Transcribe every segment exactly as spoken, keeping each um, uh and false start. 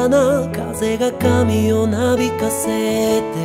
かな風が髪をなびかせて、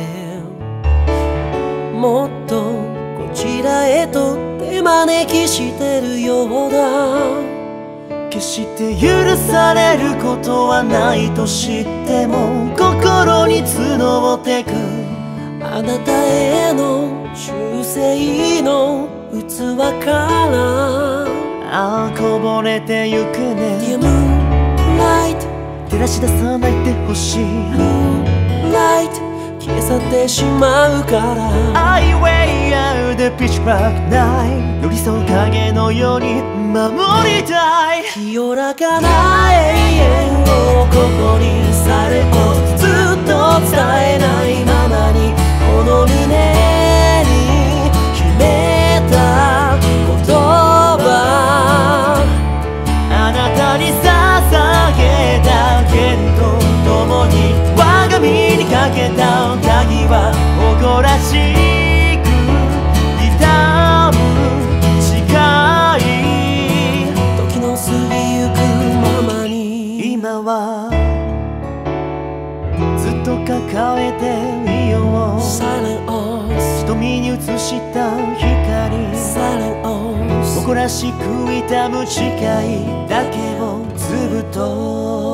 もっとこちらへと手招きしてるようだ。 決して許されることはないと知っても心に募ってくあなたへの忠誠の器からああこぼれてゆくね Dear Moonlight 照らし出さないでほしい Moonlight 消え去ってしまうから I weigh out the pitch black night 寄り添う影のように守りたい清らかな永遠をここにされとずっと伝えないままにこの胸に秘めた言葉あなたに捧げた剣と共に我が身にかけた鍵は誇らしく痛む誓い時の過ぎゆくままに今はずっと抱えていよう Silent Oz 瞳に映した光 Silent Oz 誇らしく痛む誓いだけをずっと